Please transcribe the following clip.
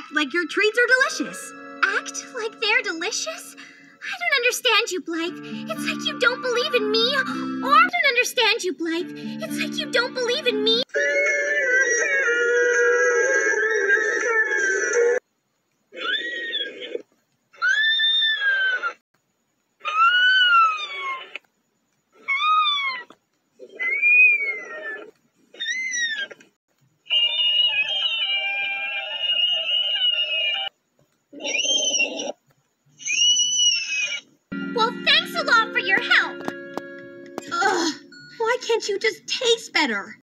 act like your treats are delicious. Act like they're delicious? I don't understand you, Blythe. It's like you don't believe in me. Or I don't understand you, Blythe. It's like you don't believe in me. Well, thanks a lot for your help. Ugh, why can't you just taste better?